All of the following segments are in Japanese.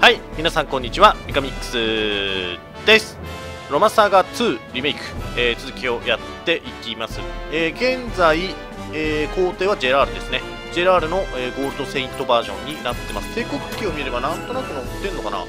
はい、皆さんこんにちは、ミカミックスです。ロマサーガ2リメイク、続きをやっていきます。現在、工程はジェラールですね。ジェラールの、ゴールドセイントバージョンになってます。帝国機を見ればなんとなく載ってんのかな。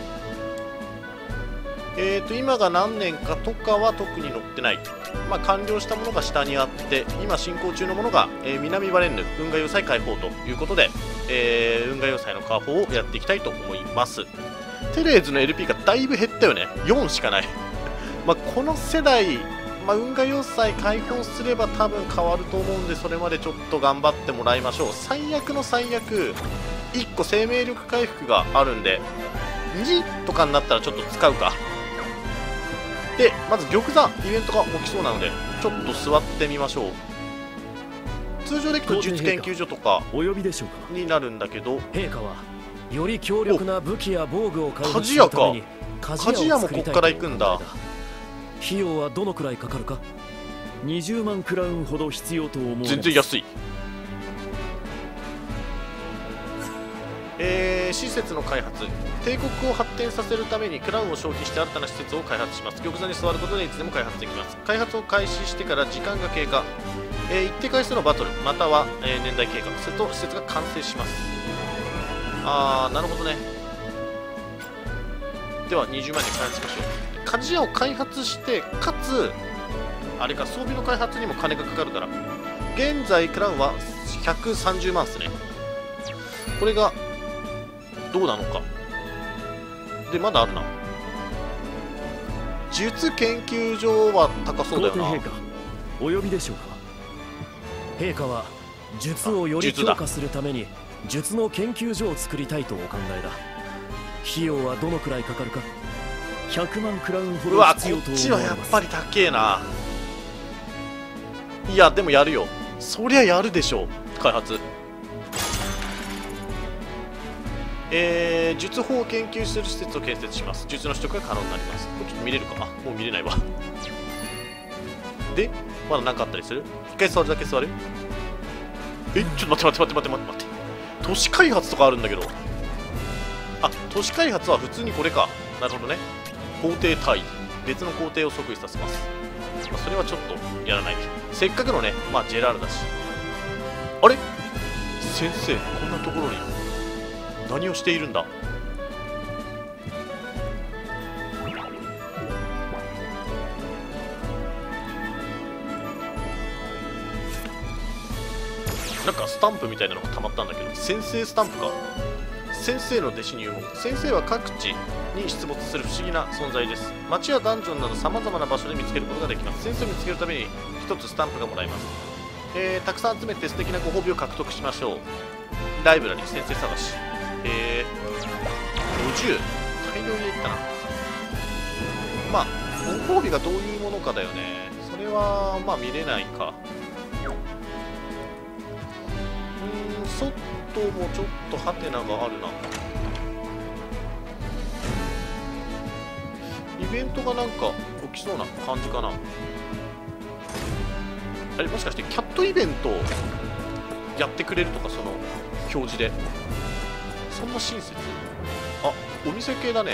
今が何年かとかは特に載ってない。まあ、完了したものが下にあって、今進行中のものが、南バレンヌ運河要塞解放ということで、運河要塞の解放をやっていきたいと思います。テレーズの LP がだいぶ減ったよね。4しかない。まあこの世代、運河要塞解放すれば多分変わると思うんで、それまでちょっと頑張ってもらいましょう。最悪の最悪、1個生命力回復があるんで、2とかになったらちょっと使うか。で、まず玉座イベントが起きそうなので、ちょっと座ってみましょう。通常でいくと術研究所とかになるんだけど、 陛下はより強力な武器や防具を開発するために鍛冶屋もこっから行くんだ。 費用はどのくらいかかるか。20万クラウンほど必要と思う。 全然安い。施設の開発、帝国を発展させるためにクラウンを消費して新たな施設を開発します。玉座に座ることでいつでも開発できます。開発を開始してから時間が経過、一定回数のバトルまたは、年代経過すると施設が完成します。なるほどね。では20万で開発しましょう。鍛冶屋を開発してかつあれか、装備の開発にも金がかかるから、現在クラウンは130万ですね。これがどうなのか。でまだあるな。術研究所は高そうだよな。 陛下お呼びでしょうか。陛下は術をより強化するために術の研究所を作りたいとお考えだ。費用はどのくらいかかるか。100万クラウンほど必要と思います。 こっちはやっぱり高えな。いやでもやるよ。そりゃやるでしょう。開発術法を研究する施設を建設します。術の取得が可能になります。これちょっと見れるかな。もう見れないわ。でまだ何かあったりする。一回座るだけ座る。ちょっと待って。都市開発とかあるんだけど。都市開発は普通にこれか。なるほどね。工程単位別の工程を即位させます。それはちょっとやらない。せっかくのね、ジェラールだし。あれ先生、こんなところに何をしているんだ。なんかスタンプみたいなのが溜まったんだけど、先生スタンプか。先生の弟子入門。先生は各地に出没する不思議な存在です。街やダンジョンなど様々な場所で見つけることができます。先生を見つけるために1つスタンプがもらえます。たくさん集めて素敵なご褒美を獲得しましょう。ライブラリー先生探し。50大量にいったな。ご褒美がどういうものかだよね。それは見れないか。外もちょっとハテナがあるな。イベントがなんか起きそうな感じかな。あれもしかしてキャットイベントやってくれるとか、その表示でそんな親切。お店系だね。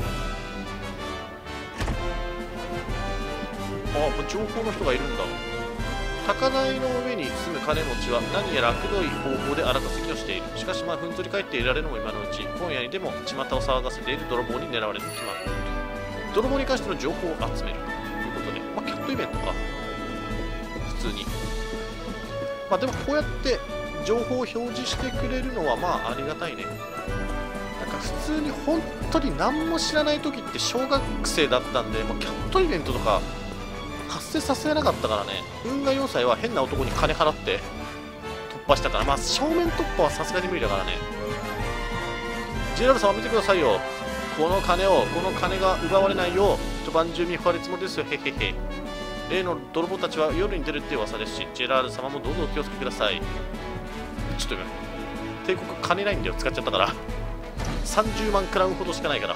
情報の人がいるんだ。高台の上に住む金持ちは何やら悪どい方法で荒稼ぎをしている。しかしふんぞり返っていられるのも今のうち。今夜にでも巷を騒がせている泥棒に狙われてしまう。泥棒に関しての情報を集めるということで、キャットイベントか普通に。でもこうやって情報を表示してくれるのはありがたいね。なんか普通に本当に何も知らない時って小学生だったんで、キャットイベントとか発生させなかったからね。運河要塞は変な男に金払って突破したから、正面突破はさすがに無理だからね。ジェラル様見てくださいよ。この金が奪われないよう一晩中見張るつもりですよ。へへへ。例の泥棒たちは夜に出るって噂ですし、ジェラール様もどうぞお気をつけください。ちょっと今帝国金ないんだよ。使っちゃったから30万クラウンほどしかないから。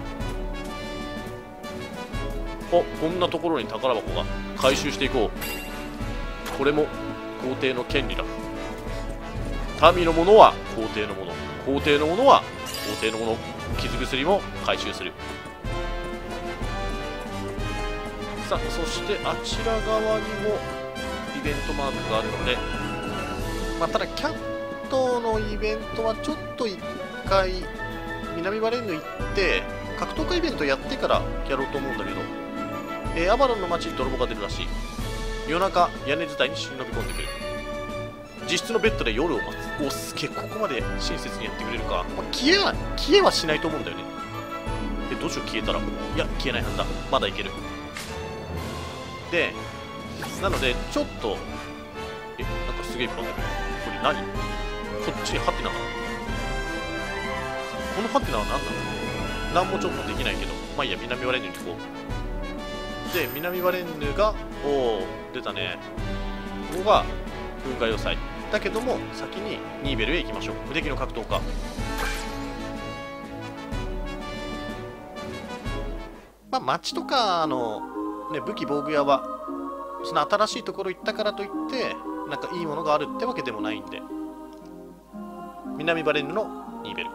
こんなところに宝箱が。回収していこう。これも皇帝の権利だ。民のものは皇帝のもの、皇帝のものは法廷のもの傷薬も回収する。さあそしてあちら側にもイベントマークがあるので、ただキャットのイベントはちょっと1回南バレンヌ行って格闘家イベントやってからやろうと思うんだけど、アバロンの街に泥棒が出るらしい。夜中屋根伝いに忍び込んでくる。自室のベッドで夜を待つ。おすげえ、ここまで親切にやってくれるか。消えはしないと思うんだよね。どうしよう、消えたら。いや消えないはずだ、まだいける。でなのでちょっとなんかすげえいっぱいある。これ何、こっちにハテナが、このハテナは何なの。何もちょっとできないけど、まあいいや、南バレンヌに行こう。で南バレンヌが出たね。ここが噴火要塞だけども、先にニーベルへ行きましょう。無敵の格闘家。街とか武器防具屋はその新しいところ行ったからといってなんかいいものがあるってわけでもないんで、南バレンヌのニーベル。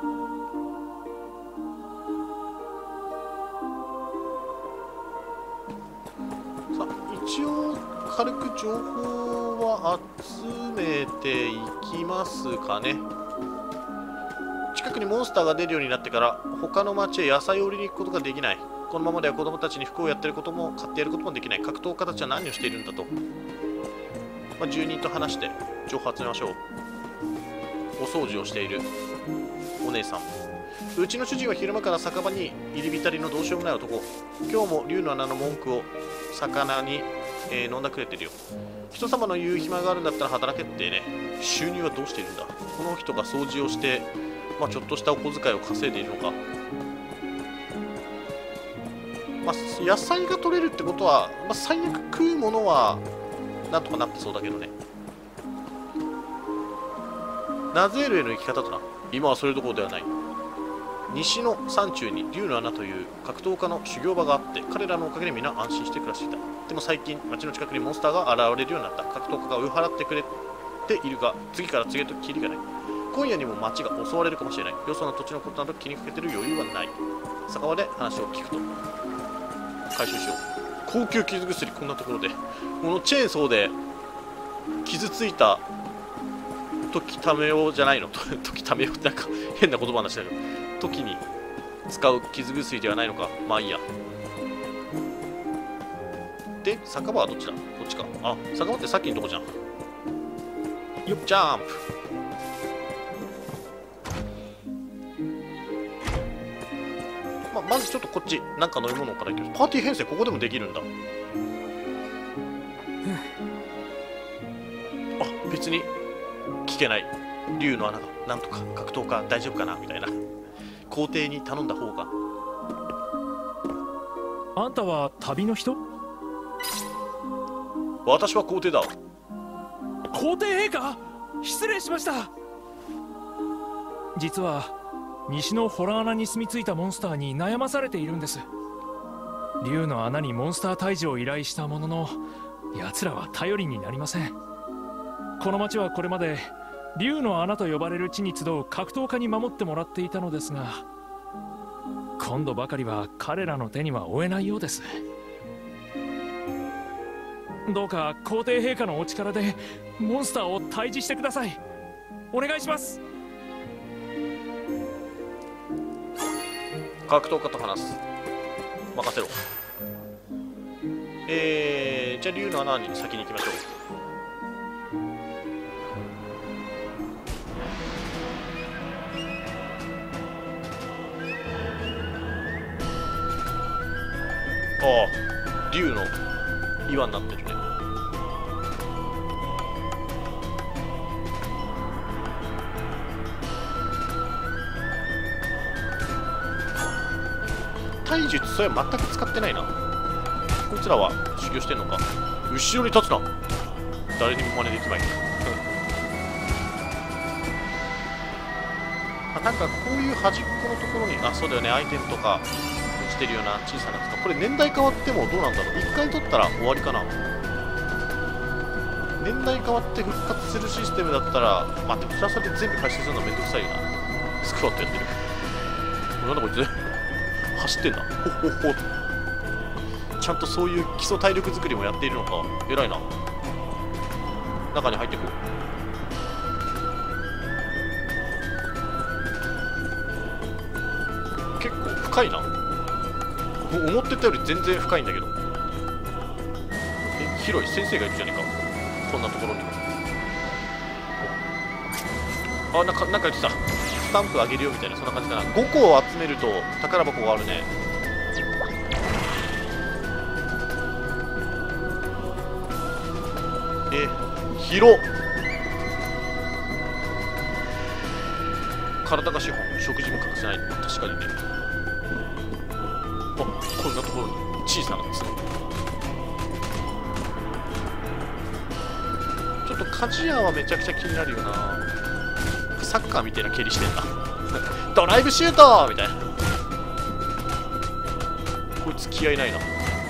さあ一応軽く情報は集めていきますかね。近くにモンスターが出るようになってから他の町へ野菜を売りに行くことができない。このままでは子供たちに服をやってることも買ってやることもできない。格闘家たちは何をしているんだと。住人と話して情報を集めましょう。お掃除をしているお姉さん。うちの主人は昼間から酒場に入り浸りのどうしようもない男。今日も竜の穴の文句を魚に、飲んだくれてるよ。人様の言う暇があるんだったら働けってね。収入はどうしているんだ。この人が掃除をして、ちょっとしたお小遣いを稼いでいるのか。野菜が取れるってことは、最悪食うものはなんとかなってそうだけどね。ナゼールへの行き方とな。今はそれどころではない。西の山中に竜の穴という格闘家の修行場があって、彼らのおかげで皆安心して暮らしていた。でも最近町の近くにモンスターが現れるようになった。格闘家が追い払ってくれているが、次から次へとキリがない。今夜にも町が襲われるかもしれない。よその土地のことなど気にかけてる余裕はない。酒場で話を聞くと回収しよう。高級傷薬、こんなところでこのチェーンソーで傷ついた時ためようじゃないの時ためようってなんか変な言葉なんだけど、時に使う傷薬ではないのか。まあいいや。で酒場はどっちだ。こっちか。あ、酒場ってさっきのとこじゃん。よっ、ジャンプ。まずちょっとこっちなんか飲み物からいきます。パーティー編成ここでもできるんだ。あ、別に聞けない。竜の穴がなんとか格闘家大丈夫かなみたいな。皇帝に頼んだ方が。 あんたは旅の人？ 私は皇帝だ。 皇帝陛下、失礼しました。実は西の洞穴に住み着いたモンスターに悩まされているんです。竜の穴にモンスター退治を依頼したものの、奴らは頼りになりません。この町はこれまで竜の穴と呼ばれる地に集う格闘家に守ってもらっていたのですが、今度ばかりは彼らの手には負えないようです。どうか皇帝陛下のお力でモンスターを退治してください。お願いします。 格闘家と話す。任せろ。じゃあ竜の穴に先に行きましょう。ああ、竜の岩になってるね。体術それは全く使ってないな。こいつらは修行してんのか。後ろに立つな。誰にも真似できまい。なんかこういう端っこのところに、あ、そうだよね、アイテムとか落ちてるような小さなとか。これ年代変わってもどうなんだろう。1回取ったら終わりかな。年代変わって復活するシステムだったら、でもそれはそれで全部回収するのめんどくさいよな。スクワットやってる。 なんだこいつ走ってんな。ほっほっほ。ちゃんとそういう基礎体力作りもやっているのか。偉いな。中に入ってくる。結構深いな。思ってたより全然深いんだけど。広い。先生がいるじゃねえか、こんなところにも。あ、なんか言ってた。スタンプあげるよみたいな、そんな感じかな。5個を集めると宝箱があるね。広っ。体が資本、食事も欠かせない。確かにね。あ、こんなところに小さなですね。ちょっと鍛冶屋はめちゃくちゃ気になるよな。サッカーみたいな蹴りしてんなドライブシュートみたいな。こいつ気合いないな。ほっ。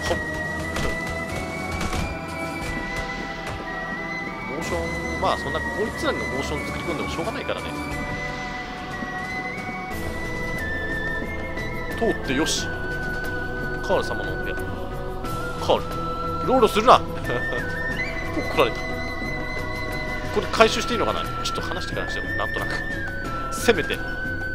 モーション、まあそんなこいつらのモーション作り込んでもしょうがないからね。通ってよし。カール様のお部屋。カールうろうろするな怒られた。これ回収していいのかな。ちょっと話してからしてよ、なんとなくせめて。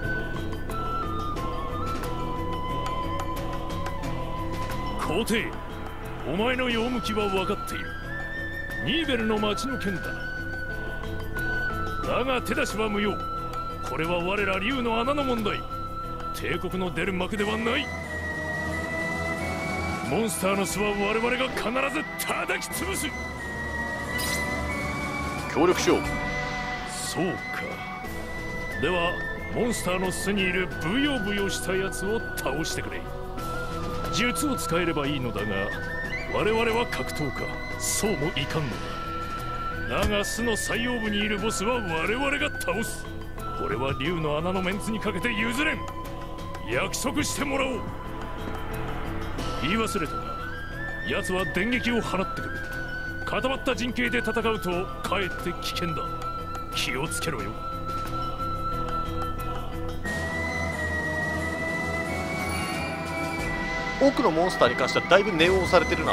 皇帝、お前の用向きは分かっている。ニーベルの町の件だな。だが手出しは無用。これは我ら竜の穴の問題。帝国の出る幕ではない。モンスターの巣は我々が必ず叩き潰す。 協力しよう。 そうか。ではモンスターの巣にいるブヨブヨしたやつを倒してくれ。術を使えればいいのだが、我々は格闘家、そうもいかんのだ。だが巣の最奥部にいるボスは我々が倒す。これは竜の穴のメンツにかけて譲れん。約束してもらおう。言い忘れたが、奴は電撃を放ってくる。固まった陣形で戦うとかえって危険だ。気をつけろよ。 多くのモンスターに関してはだいぶ念を押されてるな。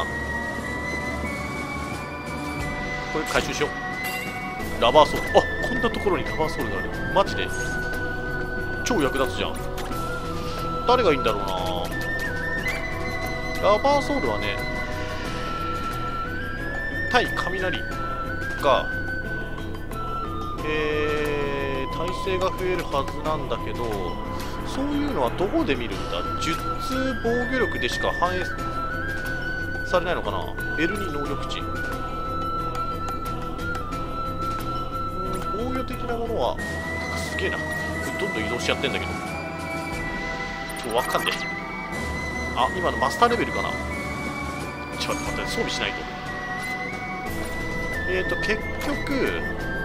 これ回収しよう。ラバーソード。あ、こんなところにラバーソードがある。マジで超役立つじゃん。誰がいいんだろうな。ラバーソードはね、対雷が耐性が増えるはずなんだけど、そういうのはどこで見るんだ。術防御力でしか反映されないのかな。 L2 能力値。防御的なものはなんかすげえな。どんどん移動しちゃってんだけど、ちょっとわかんねえ。あ、今のマスターレベルかな。ちょっと待って、装備しないと。結局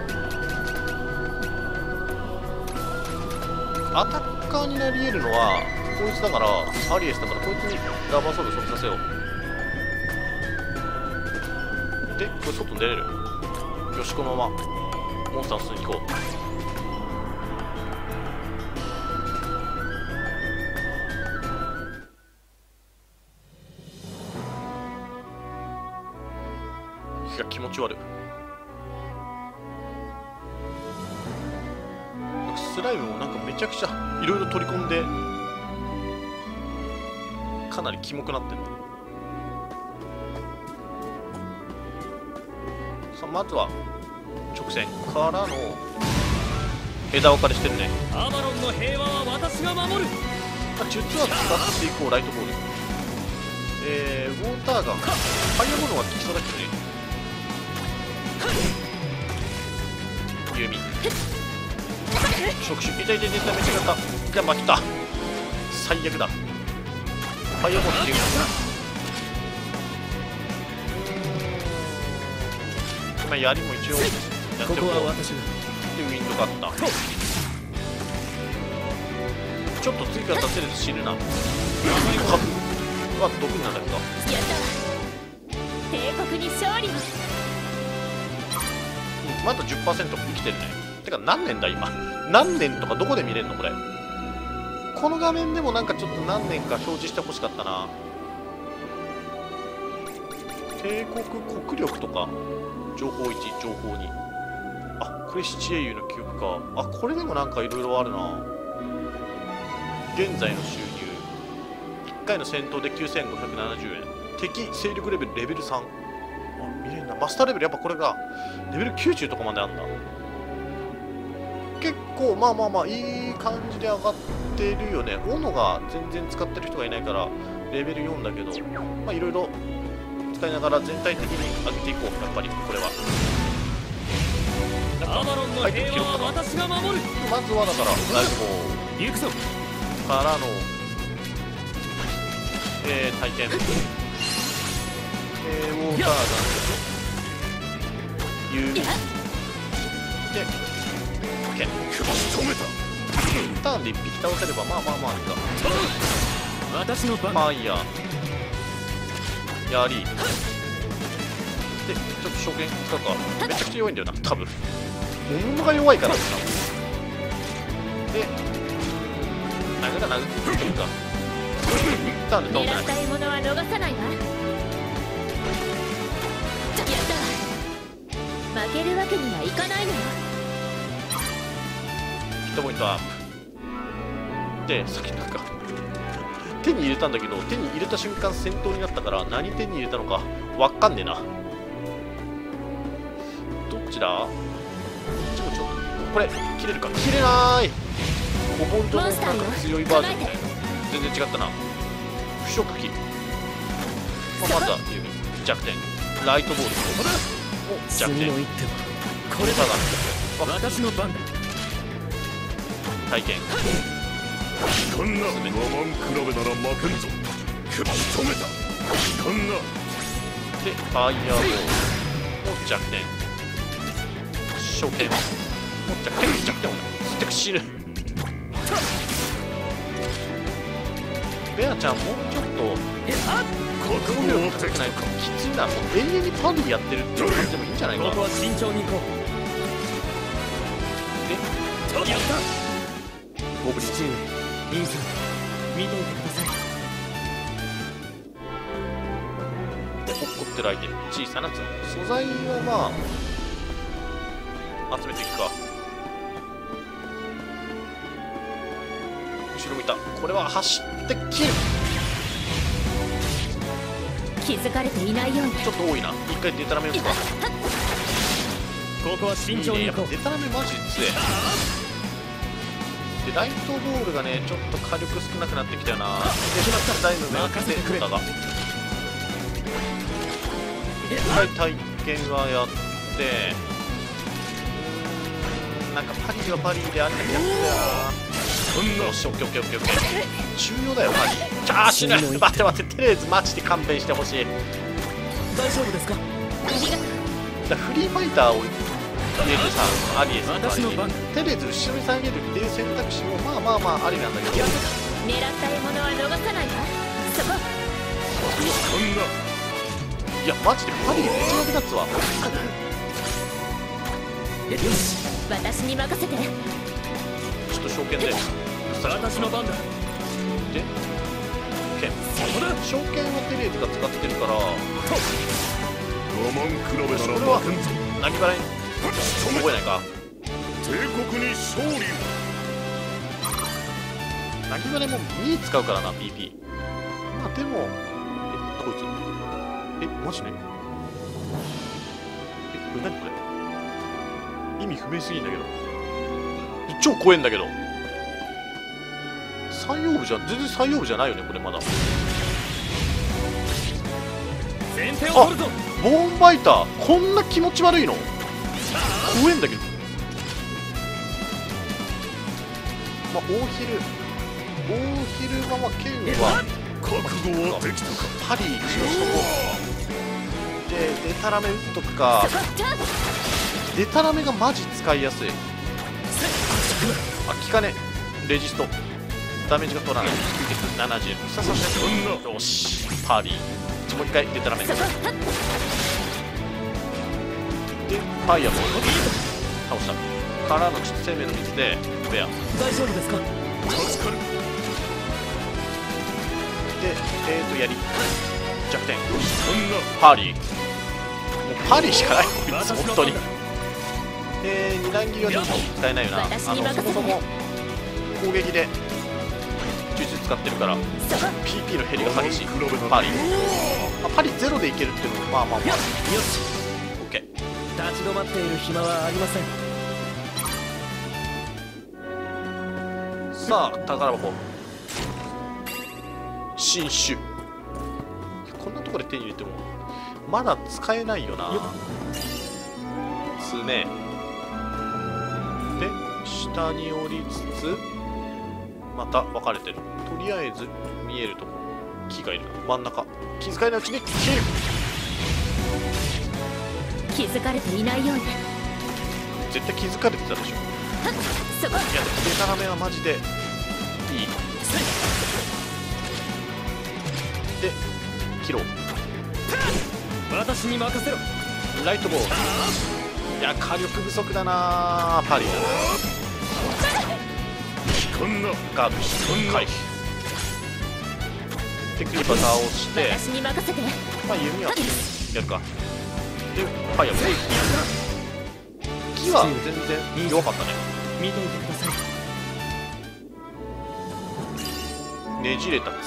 アタッカーになり得るのはこいつだから、アリエスだから、こいつにラバーソード装備させよう。で、これ外に出れる。よし、このままモンスターの巣に行こう。気が気持ち悪い。スライムもなんかめちゃくちゃいろいろ取り込んでかなりキモくなってる。さあ、まずは直線からの枝分かれしてるね。 アバロンの平和は私が守る。 術は使っていこう。ライトボール、ウォーターガン、ファイアボールは効きそうだけどね。弓、触手、痛い痛い痛い、めっちゃ勝った。じゃあ負けた。最悪だ。ファイアボールっていう今槍も一応やっておこう。 ここは私が。 でウィンドカッター、ちょっと追加させると死ぬな。カブは毒になるんだけど、 やったわ。帝国に勝利。 まだ 10% 生きてるね。てか何年だ今。何年とかどこで見れるのこれ。 この画面でもなんかちょっと何年か表示してほしかったな。帝国国力とか情報1情報2、あこれ七英雄の記憶か。あこれでもなんかいろいろあるな。現在の収入1回の戦闘で9570円、敵勢力レベルレベル3、あ見れんな。マスターレベルやっぱこれがレベル90とかまであんだ。結構まあまあまあいい感じで上がってるよね。斧が全然使ってる人がいないからレベル4だけど、まあいろいろ使いながら全体的に上げていこう。やっぱりこれはアバロンの平和は私が守る。 まずはだからライブボ行くぞ。 ーからの体験ウォーターガンユーでOK 止めた。 ターンで1匹倒せればまあまあまあいいか。 私の番。 まあいいややりでちょっと証券使うか。めちゃくちゃ弱いんだよな多分。物が弱いからさ。で殴ってるか。ターンで倒せない。 狙った獲物は逃さないわ。やったわ。負けるわけにはいかないのよ。 ヒットポイントアップで、さっきなんか手に入れたんだけど、手に入れた瞬間戦闘になったから何手に入れたのかわかんねえな。どっちだ。こっちもちょっとこれ切れるか。切れない。コボルトのなんか強いバージョンで全然違ったな。不織機、まあ、まずは弱点ライトボールお弱点次の一手はこれだ。私の番だ。 体験こんな我慢比べなら負けんぞ。首止めた。こんなでファイヤーボールお弱点証券お弱点吸ってく死ぬ。ベアちゃんもうちょっと覚悟を高くないか。きついな。もう永遠にパディやってるっていう感じでもいいんじゃないか。 ここは慎重に行こでう。やった。 ゴブリン父上、インさん、見ていてください。 で落っこってる相手に小さな角。素材はまあ集めていくか。後ろ見た。これは走って切る。 気づかれていないように。 ちょっと多いな。一回デタラメ打つか。 ここは慎重いいね。やっぱに行こう。 デタラメマジで強い。でライトボールがねちょっと火力少なくなってきたよな。でダイム目当ててだが一回体験はやってなんかパリはパリであれだけやってたよな。よし、オッケーオッケーオッケーオッケー。重要だよ、パリ。あー、死ぬ。待って待って、テレーズ、マジで勘弁してほしい。 大丈夫ですか。 ありがとう。 だフリーファイターを入れてさ、アリエスとか私の番。 テレーズ後ろに下げるっていう選択肢もまあまあまあありなんだけど。 狙った獲物は逃さないわ。そこ。 こんな。 いや、マジでパリめっちゃ役立つわ。 よし、 私に任せて。 ちょっと証券で。 私の番だ。 で、剣。証券はテレーズが使ってるから。 我慢比べなら負けんぞ。 何払い覚えないか。 帝国に勝利。 何払いも2使うからな、PP。まあでも、こいつ。マジね。これ何これ。意味不明すぎんだけど。超怖えんだけど。最用部じゃ全然最用部じゃないよね、これまだ。 先手を取るぞ。 ボーンバイターこんな気持ち悪いの。怖えんだけど。まあ大昼間は剣は覚悟はできたか。 パリ一応しとこう。でデタラメ打っとくか。デタラメがマジ使いやすい。あ、効かねレジストダメージが取らない。吸血70さささよしパーリーもう一回デタラメでファイアボール倒したからの生命の水でベア大丈夫ですか。 助かる。 槍弱点パーリー、もうパーリーしかないこいつ本当に。二段切りはちょっと使えないよな。そもそも攻撃で呪術使ってるから PP の減りが激しい。パーリー、パリゼロでいけるっていうのもまあまあまあ、よし OK。 立ち止まっている暇はありません。 さあ宝箱新種、こんなところで手に入れてもまだ使えないよな。爪で下に降りつつまた分かれてる。とりあえず見えるとこ木がいる。真ん中気づかれないうちに切る。 気づかれていないようね。 絶対気づかれてたでしょ。 そこいやデタラメはマジでいい。で切ろう。 私に任せろ。 ライトボール、いや火力不足だな。パリだな。ガード回避でクリパー倒して、 私に任せて。 まあ弓はやるか。でファイアボール、木は全然弱かったね。 見ていてください。 ねじれた角、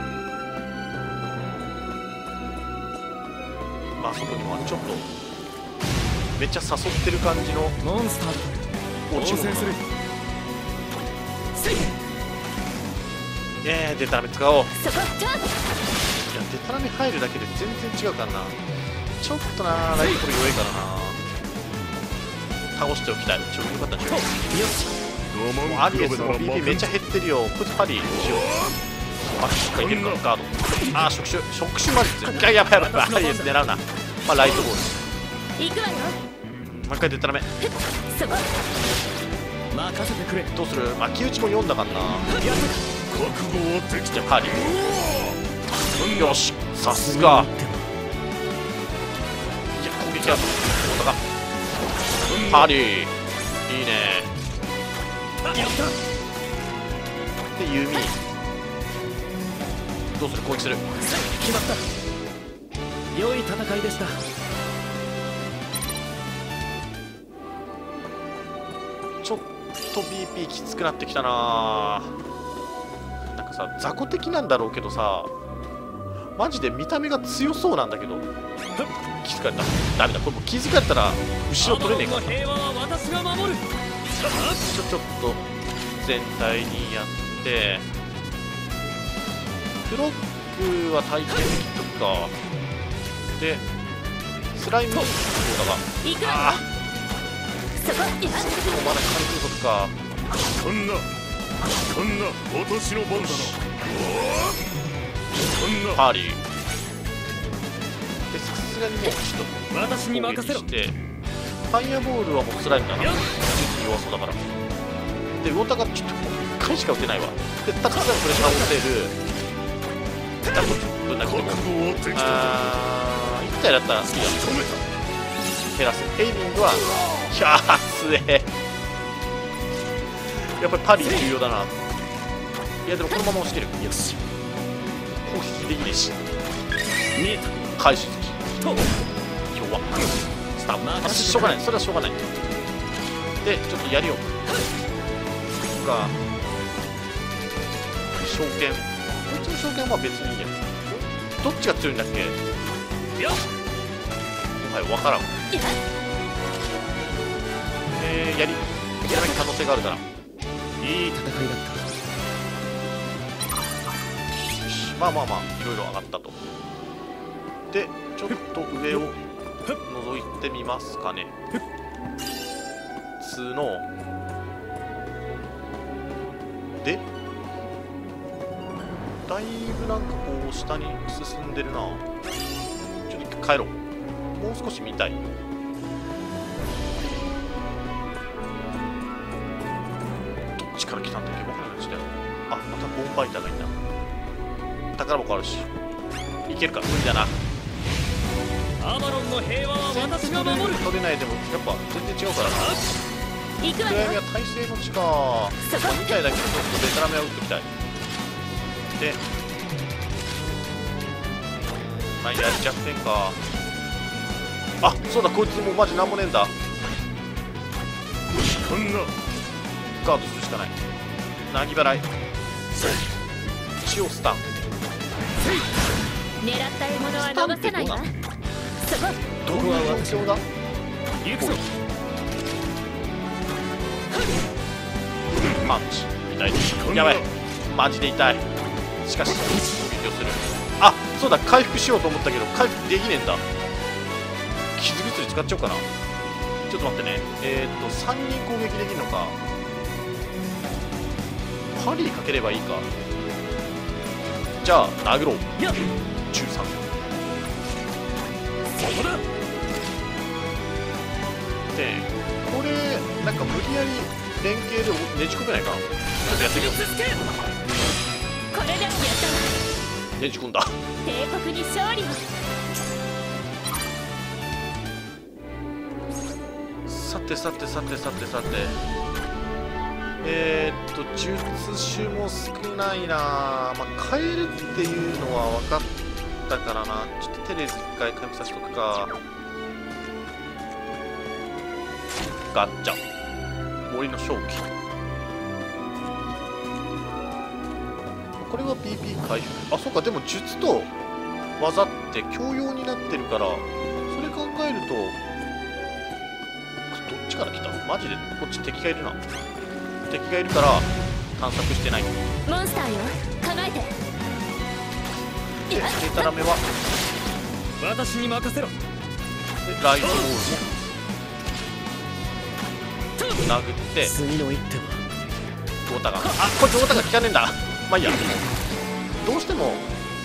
まあそこにもちょっとめっちゃ誘ってる感じのモンスターだ。 落ち物。デタラメ使おう。 そこちょっといやデタラメ入るだけで全然違うからな。ちょっとなライフル弱いからな。倒しておきたい。よかったんちゃう。もうアリエスも BP めっちゃ減ってるよ。こいつパリしよう。あ、しっかりいけるか。ガード、あー触手マジ強い。やばいやばい、アリエス狙うな。まあライトボール行くわよ。 もう一回デタラメ。 そこ任せてくれ。 どうする。巻き打ちも読んだかんな。じゃあパーリー、よしさすが。いや攻撃はどうか。パーリーいいね。で弓どうする。攻撃する。 決まった。良い戦いでした。 ちょっと BP きつくなってきたな。なんかさ雑魚的なんだろうけどさ、マジで見た目が強そうなんだけど。気づかれた。ダメだこれもう気づかれたら後ろ取れねえから。 平和は私が守る。 ちょっと全体にやってフロックは体験できとくか。でスライムどうだが行くわよ。そこいやまだ軽くとくか。 こんな私の番だな。 パーリーでさすがにもうちょっと私に任せろ。 してファイアボールはもうスライムだな。弱そうだから。でウォーターがちょっと1回しか打てないわ。でたくさんプレッシャーを打てる。ダブルぶんなくても1体だったらいいや。減らす。エイミングはキャーすえ。やっぱりパリ重要だな。いやでもこのまま押してる。よし攻撃できねえし。 見えた。 回収時今日はスタート。しょうがない、それはしょうがない。でちょっと槍をが召喚、こいつの召喚は別にいいや。どっちが強いんだっけ。はい分からん。槍やらない可能性があるから。 いい戦いだった。 まあまあまあいろいろ上がったと。でちょっと上を覗いてみますかね。角でだいぶなんかこう下に進んでるな。ちょっと一回帰ろう。もう少し見たい。どっちから来たんだっけ。分からない。あ、またボンバイターがいた。宝箱あるしいけるか。無理だな。 アバロンの平和は私が守る。 取れないでもやっぱ全然違うからな。 行くわ暗闇よ。 は耐性の地か。2体だけどちょっとデタラメは打っておきたい。でまあやり弱点か。あ、そうだ、こいつもうマジなんもねえんだ。 こんなガードするしかない。なぎ払い、血をスタン。 狙った獲物は逃さないわ。そこどういう状況だ。 行くぞ。 パンチ痛い。やばい、マジで痛い。しかし攻撃をする。あ、そうだ、回復しようと思ったけど回復できねえんだ。傷薬使っちゃおうかな。ちょっと待ってね。3人攻撃できるのか。パリーかければいいか。じゃあ殴ろう。13。でこれなんか無理やり連携でねじ込めないかな。ちょっとやってみよう。 これでもやったわ。 ねじ込んだ。 帝国に勝利を。 さてさてさてさてさて、術種も少ないな。まあ変えるっていうのは分かったからな。ちょっとテレーズ一回回復させとくか。ガッチャ森の正気。これは PP 回復。あ、そうか。でも術と技って共用になってるから、それ考えるとどっちから来た？マジでこっち敵がいるな。敵がいるから探索してない。 モンスターよ、構えて。 で、デタラメは私に任せろ。 でライトボールも殴って次の一手はウォタが、あ、こいつウォタが効かねえんだ。まあいいや。どうしても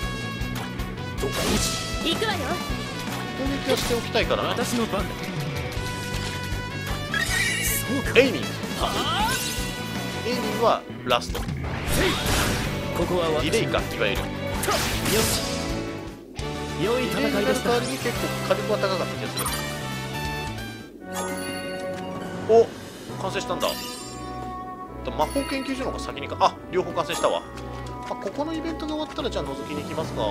行くわよ。 攻撃はしておきたいからな。 私の番だ。そうか。 エイミング。エイミングはラスト。 ここは私ディレイか、いわゆる。 よし。良いディレイ戦いでした。 が代わりに結構火力は高かった気がする。お、完成したんだ。魔法研究所の方が先にか。あ、両方完成したわ。ここのイベントが終わったらじゃあ覗きに行きますか。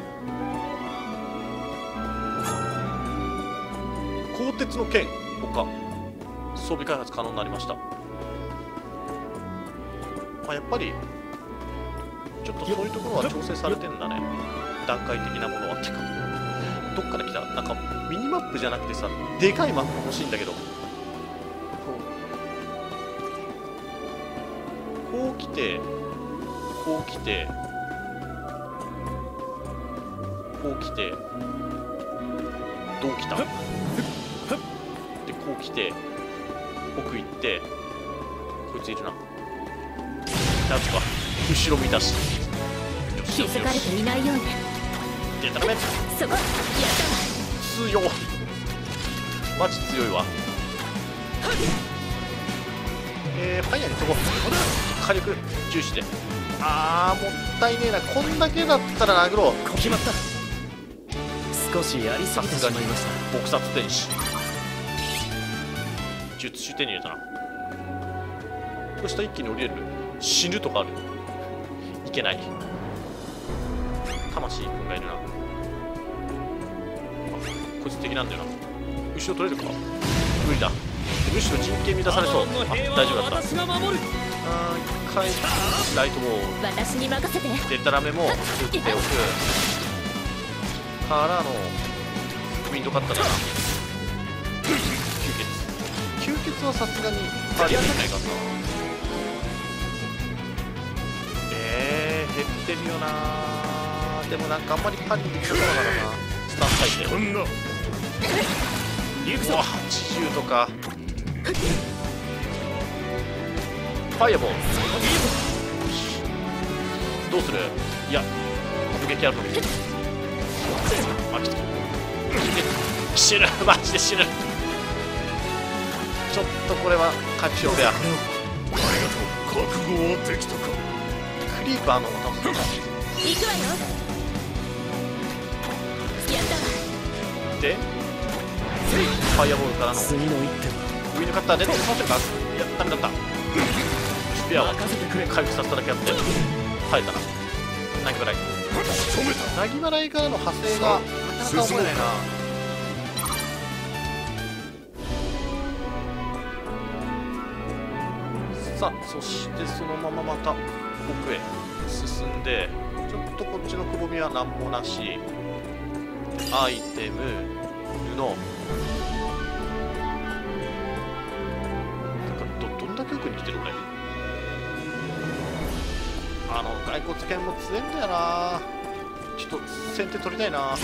鋼鉄の剣他装備開発可能になりました。やっぱりちょっとそういうところは調整されてんだね。段階的なものはってか、どっから来た。なんかミニマップじゃなくてさ、でかいマップ欲しいんだけど。こう来てこう来てこう来て、どう来たで、こう来て奥行って、こいついるな。なんとか後ろ見たし、 気づかれていないようね。 デタラメそこやったわ。 強い。マジ強いわ。ファイヤーにそこ火力重視で。あー、もったいねえな。こんだけだったら殴ろう。 決まった。少しやりすぎてしまいました。 撲殺天使術種手に入れたな。これ下一気に降りれる。死ぬとかある。いけない。魂君がいるな。あ、こいつ敵なんだよな。後ろ取れるか。無理だ。むしろ人権乱されそう。あ、大丈夫だった。 私が守る。 一回ライトボール私に任せて。 デタラメも打っておくからのウィンドカッターだな。吸血はさすがにパリアできないかな。減ってるよな。でもなんかあんまりパリできなそうだからな。スタン最低。 こんな行くぞ。80とか。ファイアボールどうする。いや攻撃あるのに死ぬ。マジで死ぬ。ちょっとこれは回復しよう。ペアありがとう。覚悟はできたか。 クリーパーの倒すのか。 行くわよ。やったわ。 でファイアボールからの次の一手はウィンドカッターで倒せるか。いやダメだった。ペアは任せてくれ。 回復させただけあって耐えたな。なぎ払い。 止めた。 なぎ払いからの派生がとは思えないな。さあ、そしてそのまままた奥へ進んで、ちょっとこっちのくぼみは何もなし。アイテム、布。どんだけ奥に来てるこれ。骸骨剣も強いんだよな。ちょっと先手取りたいな。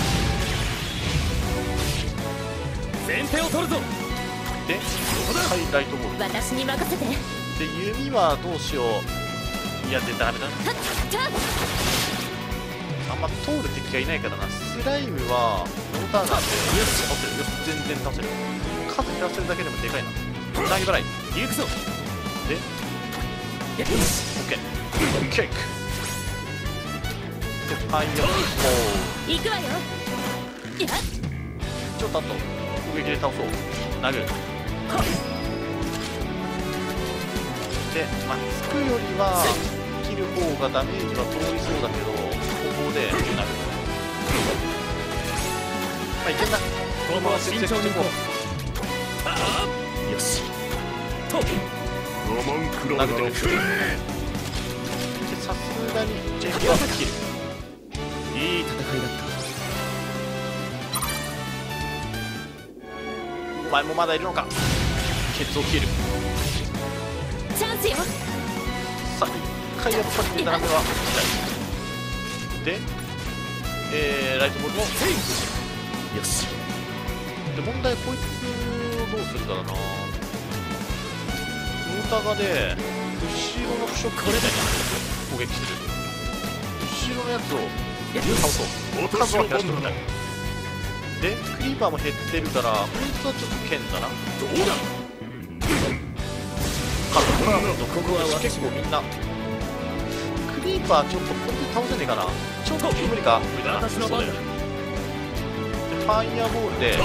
先手を取るぞ。 で、ハイライトボール。 私に任せて。 で、弓はどうしよう。いや、で、ダメだな。あんま通る敵がいないからな。スライムはモーターなんで、よし、倒せる。よし、全然倒せる。数減らせるだけでもでかいな。投げ払い。 行くぞ。 で、よし、オッケー。ケーキ。で、ファイヤーボール。 行くわよ。いや、 ちょっとあと攻撃で倒そう。殴る。で、まあ、つくよりは切る方がダメージは通りそうだけど、ここで殴る。まあ、いけんな。 ここは慎重に行こう。よしと我慢比べならくれ。 で、さすがにジェイクは切る。 いい戦いだった。 お前もまだいるのか。ケツを切る。 チャンスよ。 さあ、一回やっぱり斜めは痛い。で、ライトボールもよし。 で、問題はこいつをどうするかだな。モータガで後ろの腐食みたいな攻撃する。後ろのやつを倒そう。数は減らしてください。で、クリーパーも減ってるから、こいつはちょっと剣だな。 どうだ。 ここは結構みんなクリーパーちょっとこれで倒せねえかな。ちょっと無理か。無理だな。 私の番だ。 で、ファイヤーボールで、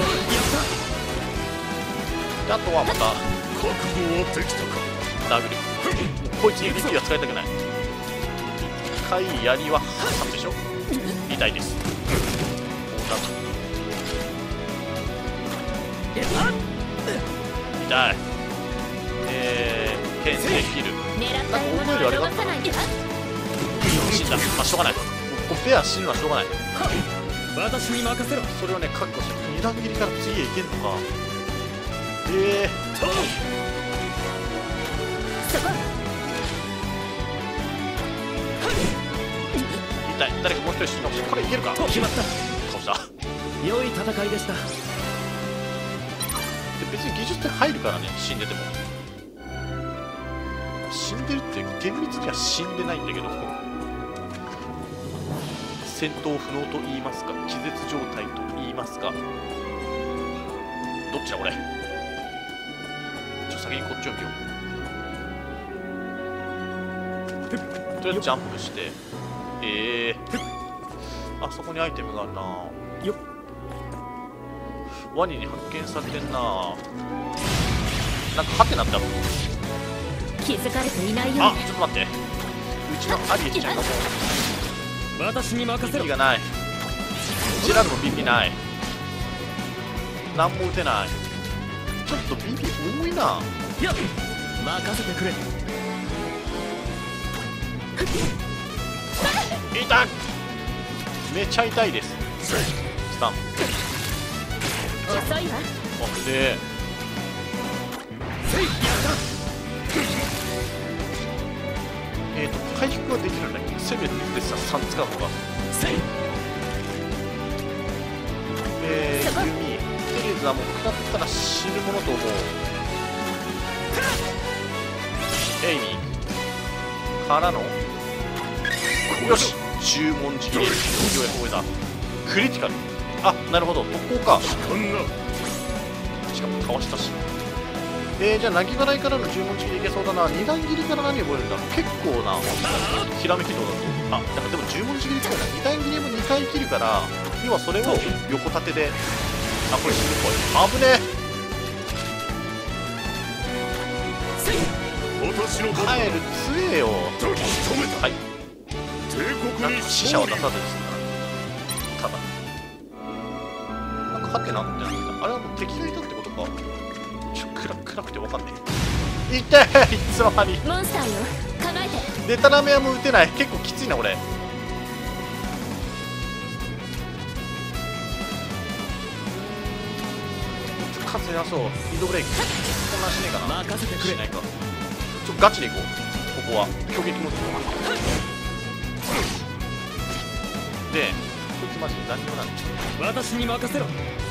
あとはまた覚悟はできたか。 殴る。こいつにリピは使いたくない。一回槍は挟むでしょ。痛いです。痛い。剣で切る。 狙った獲物は逃さないで。 死んだ。まあしょうがない。ベア死ぬのはしょうがない。 私に任せろ。 それをね、覚悟して、二段切りから次へ行けんのか。 そこ。 痛い。誰かもう一人死ぬかもしれない。これいけるか。 決まった。 倒した。 良い戦いでした。 で、別に技術点入るからね、死んでても。死んでるって厳密には死んでないんだけど、戦闘不能と言いますか、気絶状態と言いますか、どっちだこれ。先にこっちを見よう。とりあえずジャンプして、あそこにアイテムがあるな。 よっ。 ワニに発見されてんな。なんかハテナってある。 気づかれていないようあ、ちょっと待って。うちのアリエちゃんがもう私に任せろ。 ビビがない。うちらのビビない。何も撃てない。ちょっとビビ多いな。 いや、任せてくれ。 痛い。めちゃ痛いです。スタン。 遅いわ。 あ、で回復ができるんだっけ。せめてでさ、3使うのか。弓。テレーザーも食らったら死ぬものと思う。エイミーからの、よし、十文字切り。ようやく覚えた。クリティカル。あ、なるほど、特攻か。しかも倒したし。じゃあ、なぎ払いからの十文字切りいけそうだな。二段切りから何覚えるんだろう。結構な、ひらめき度だと。あ、だからでも十文字切りくらいな。二段切りも2回切るから、要はそれを横立てで、あ、これ死ぬっぽい。危ねえ。 私の番だ。 帰る、強えよ。 時止めた。 はい。 帝国になんと死者は出さずですから。ただ。 ハテナってなってた。あれはもう敵がいたってことか。暗くてわかんねえ。痛い、いつの間に。 モンスターよ、構えて。 デタラメはもう撃てない。結構きついなこれ。数減らそう。リードブレイクこんなんしねえかな。 任せてくれ。 しないか。ガチでいこう。ここは攻撃モードで、こいつマジ何にもなんで私に任せろ。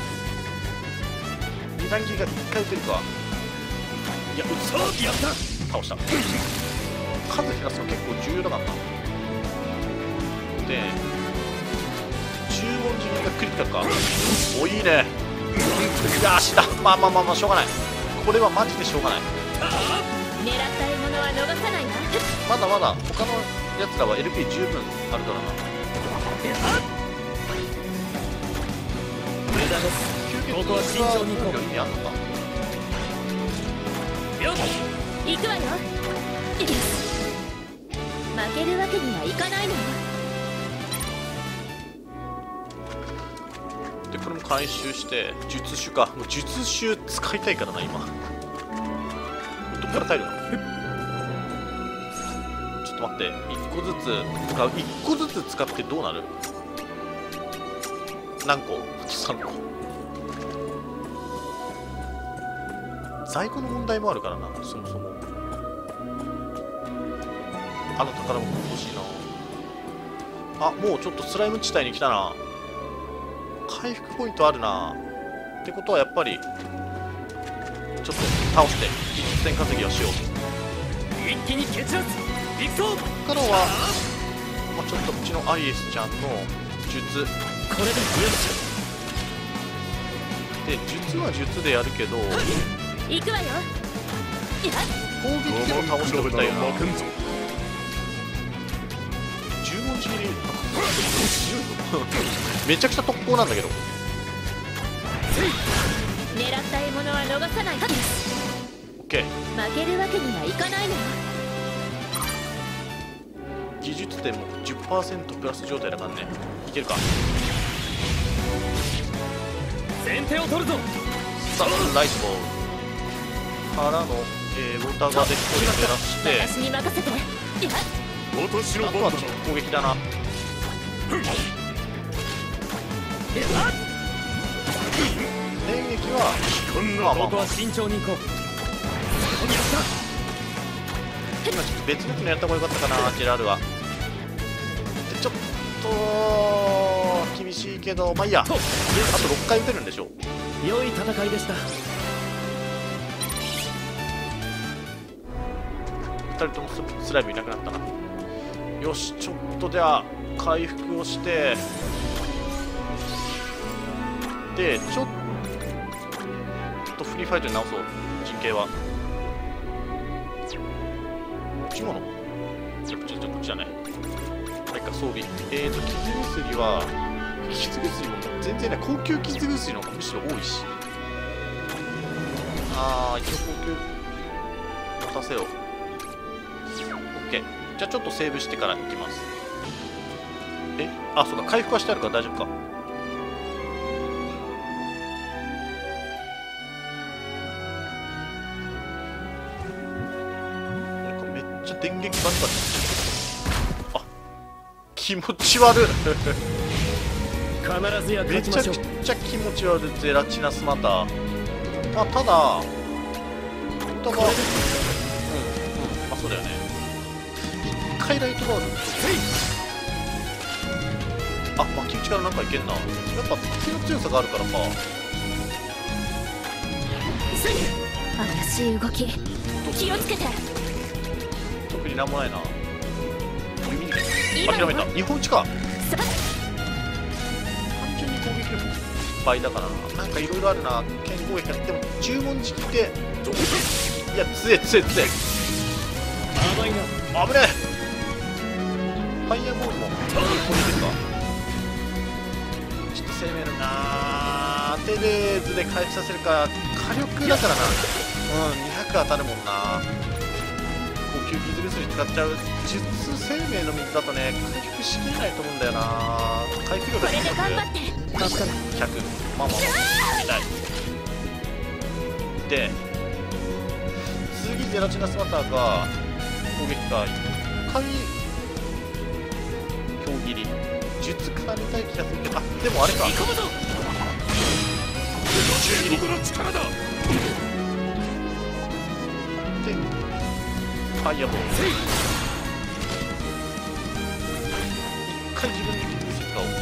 二段切りが1回打てるか。いや、撃つ。 やった。 倒した。数減らすの結構重要だからな。で、注文時がクリティカルか。お、いいね。いやー、死んだ。まあしょうがない。これはマジでしょうがない。 狙った獲物は逃さないな。 まだまだ他のやつらは LP 十分あるからな。 無駄です。ここは慎重に行こう。 意味あんのか。 行くわよ。負けるわけにはいかないのよ。 でこれも回収して術種か。もう術種使いたいからな今。どっから耐えるの。ちょっと待って、1個ずつ使う。1個ずつ使ってどうなる。何個。3個。在庫の問題もあるからな。そもそもあの宝物欲しいな。あ、もうちょっとスライム地帯に来たな。回復ポイントあるな。ってことはやっぱりちょっと倒して技術点稼ぎをしよう。 一気に蹴散らす。行くぞ。 ここからは、まあ、ちょっとうちのアイエスちゃんの術これでよし。 で術は術でやるけど行くわよ。 攻撃でも倒しておきたいよな。 負けんぞ。 十文字切りめちゃくちゃ特攻なんだけど。 狙った獲物は逃さないはずです。 オッケー。 負けるわけにはいかないのよ。 技術点も 10% プラス状態だからね。いけるか。 先手を取るぞ。 さあライトボールからの、ウォーターガーデン攻撃を減らして、 私に任せて。 私のあとは番だ。 攻撃だな。連撃はこんなまあまあここは慎重に行こう。 今ちょっと別の機能やった方が良かったかな。ジェラールはでちょっと厳しいけど、まあいいや。あと6回打てるんでしょう。 良い戦いでした。 2人ともスライムいなくなったな。よし、ちょっとでは回復をして、でちょっとフリーファイトに直そう。陣形は持ち物こっちじゃない。はいか、装備。傷薬は傷薬も全然ない。高級傷薬の方がむしろ多いし。あー、一応高級持たせよう。OK。じゃあちょっとセーブしてから行きます。あ、そうか、回復はしてあるから大丈夫か。なんかめっちゃ電撃バチバチ。あ、気持ち悪い。 必ずやめちゃく勝ちましょう。 ちゃ気持ち悪い。ゼラチナスマター。まあ、ただまあそうだよね。一回ライトバール巻き打ちからなんかいけんな。やっぱ敵の強さがあるからか。 怪しい動き、気をつけて。 特になんもないな。弓に今諦めた。日本打ちか。 さ単純に攻撃力倍だからな。なんかいろいろあるな。剣攻撃やっても注文時期っていや強え。 甘いな。 危ねえ。ファイヤーボールも攻撃ですか。ちょっと攻めるな。テレーズで回復させるか。火力だからな。200当たるもんな。高級傷薬使っちゃう。術生命の水だとね、回復しきれないと思うんだよな。回復量だけこれで頑張って。 100、まあまあまあみたいで、次ゼラチナスマターが攻撃が1回強切り術から出たい気がするけど、あ、でもあれか、 警告の力だ。 でファイアボール1回自分で切って使おう。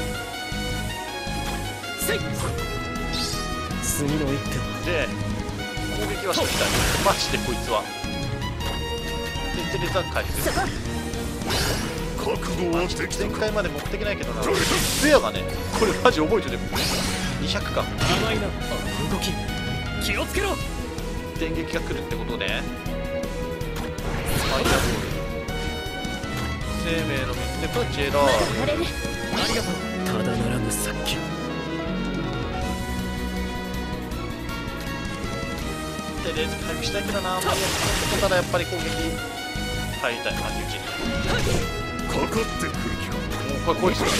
次の一手はで攻撃はしてきたい、マジでこいつは。でテレザ回復、 覚悟はできたか。 前回まで持ってけないけどな、スペアがね、これマジ覚えてる。200か、 甘いな。動き気をつけろ。 電撃が来るってことでファイアボール、生命の水でとジェラーまだ乗れる。 ありがとう。ただならぬ殺気。 テレーズ回復したいけどな、ファイアボールただやっぱり攻撃入りたい、巻き打ちに。 かかってくる気か。 もうこいつだよ。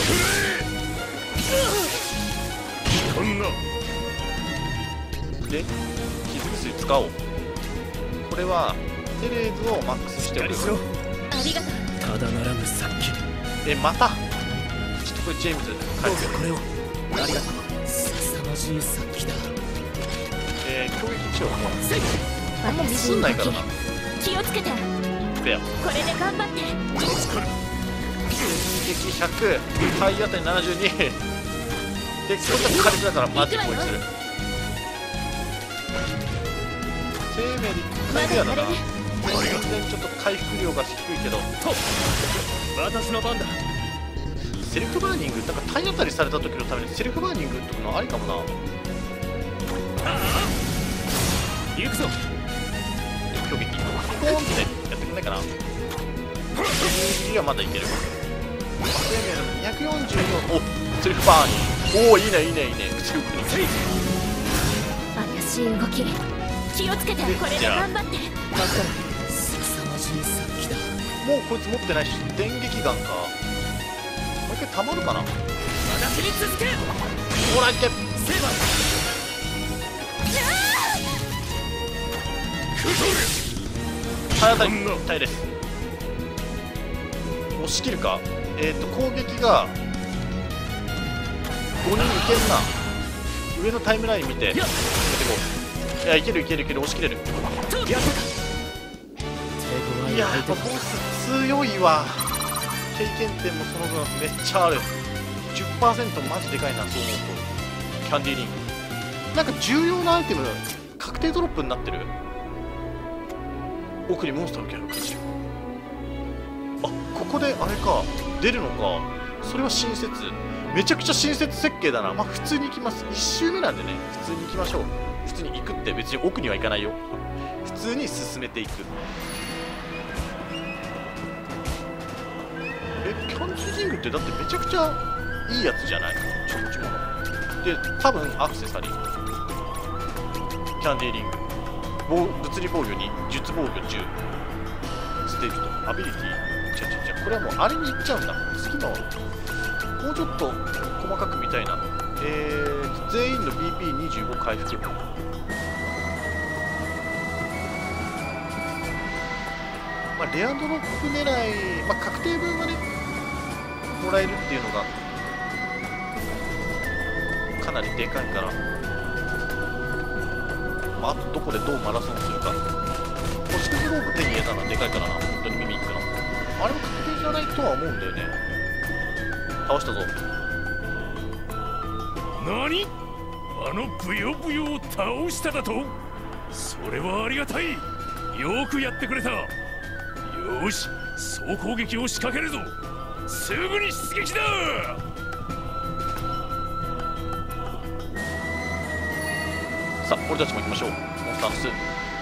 こんなで傷薬使おう。これはテレーズをマックスしておく。 しろ。 ありがとう。 ただならぬ殺気。 またちょっとこれジェームズど回復、 うぞこれを。ありがとう。凄まじい殺気だ。 攻撃しよう。あんまミ私スんないからな。 気をつけて。 ベアこれで頑張って。 助かる。 撃100、体当たり72で、これちょっと火力だからマジ攻撃する。生命で1回ベアだな。全然ちょっと回復量が低いけど、 私の番だ。 セルフバーニング、なんか体当たりされた時のためにセルフバーニングってのありかもな。 行くぞ。 攻撃ポーンってやってくんないかな。攻撃はまだいける。生命の244、おセルフバーニング、おおいいねいいねいいね。セルフに怪しい動き気をつけて。これで頑張って。 凄まじい殺気だ。 もうこいつ持ってないし、電撃ガンか。もう一回たまるかな。 私に続け。 ほらいけ。 セーバー。 体当たり痛いです。押し切るか。攻撃が5人いけんな。上のタイムライン見てやってこう。いやいけるいけるいける、押し切れる。いやーボス強いわ。経験点もその分めっちゃある。 10% マジでかいな。そう思うとキャンディーリングなんか重要なアイテム確定ドロップになってる。奥にモンスターのキャラが勝ち。あ、ここであれか出るのか。それは親切、めちゃくちゃ親切設計だな。まあ普通に行きます。1周目なんでね、普通に行きましょう。普通に行くって別に奥には行かないよ。普通に進めていく。キャンディーリングってだってめちゃくちゃいいやつじゃない。持ち物で多分アクセサリー、キャンディーリング、物理防御に術防御10、ステージとアビリティ、これはもうあれに行っちゃうんだ。次のもうちょっと細かく見たいな。全員の BP25 回復。まあ、レアドロップ狙い、まあ、確定分はねもらえるっていうのがかなりでかいから、まあ、あとどこでどうマラソンするか。星屑ローブ手に入れたのはでかいからな、本当にミミックのあれも確定じゃないとは思うんだよね。倒したぞ。 何？あのブヨブヨを倒しただと？それはありがたい。よくやってくれた。よし、総攻撃を仕掛けるぞ。すぐに出撃だ。 さあ俺たちも行きましょう。モンスターの巣。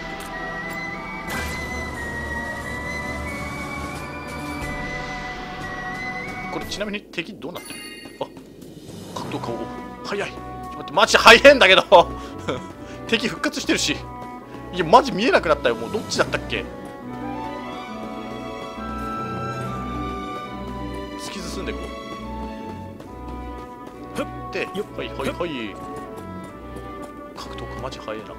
これちなみに敵どうなってる？あ、角度顔早い。ちょっと待って、マジ早いんだけど敵復活してるし。いやマジ見えなくなったよ。もうどっちだったっけ。突き進んでいこう。 ってはいはいはい。格闘家マジ速いな。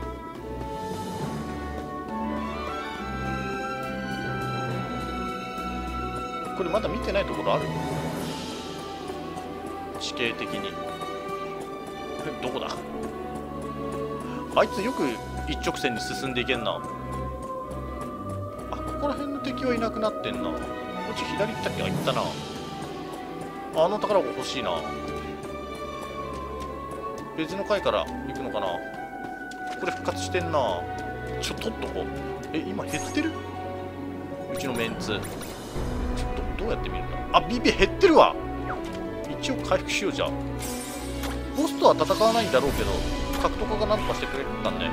これまだ見てないところある？地形的にどこだ？あいつよく一直線に進んでいけんな。あ、ここら辺の敵はいなくなってんな。こっち左行ったっけ？あ、行ったな。あの宝箱欲しいな。別の階から行くのかな。これ復活してんな。取っとこう。え、今減ってる？うちのメンツ。ちょっとどうやって見るんだ。あ、BP 減ってるわ。一応回復しよう。じゃあボスとは戦わないんだろうけど格闘家が何とかしてくれたんで、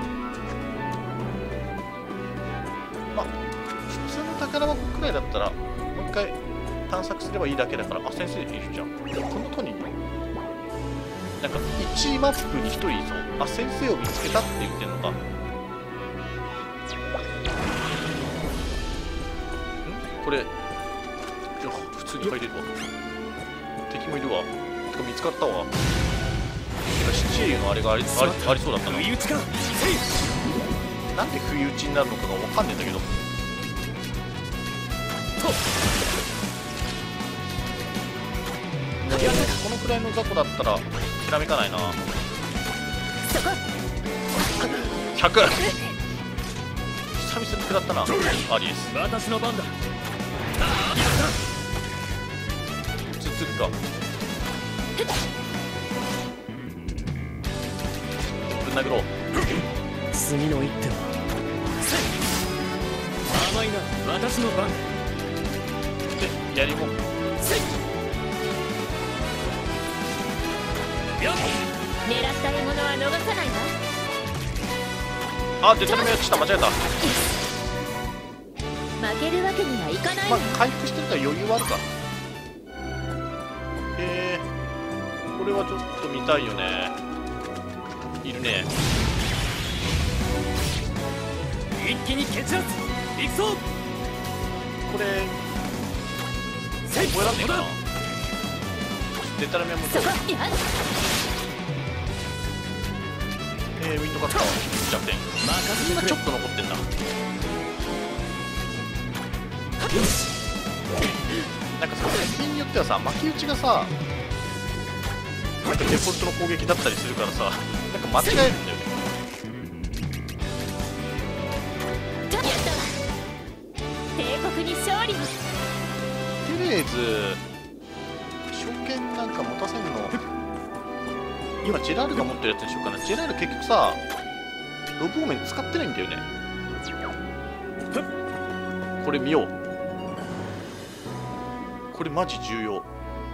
まあ普通の宝箱くらいだったらもう一回探索すればいいだけだから。あ、先生いるじゃん。このとになんか1マップに1人いそう。あ、先生を見つけたって言ってんのか。ん、これ普通に入れるわ。敵もいるわ。てか見つかったわ。シチリのあれがありそうだったな。なんで不意打ちになるのかが分かんねえんだけど。このくらいの雑魚だったらひらめかないな。100。久々に食らったな。アリエス。 私の番だ。 つつるか。ぶん殴ろう。 次の一手は甘いな。私の番でやりも狙った獲物は逃さないわ。 あ、デタラメやってた。間違えた。 負けるわけにはいかないまあの。 回復してるから余裕はあるか。これはちょっと見たいよね。いるね。 一気に蹴散らす。行くぞ。 これ覚えらんねえかな。デタラメはもうそこやウィンドカッター弱点。今ちょっと残ってんだ。なんかさ、敵によってはさ、巻き撃ちがさ、なんかデフォルトの攻撃だったりするからさ、なんか間違えるんだよね。 やったわ。帝国に勝利を。 とりあえず証券なんか持たせんの。今ジェラールが持ってるやつにしようかな。ジェラール結局さロブオーメン使ってないんだよね。これ見よう。これマジ重要。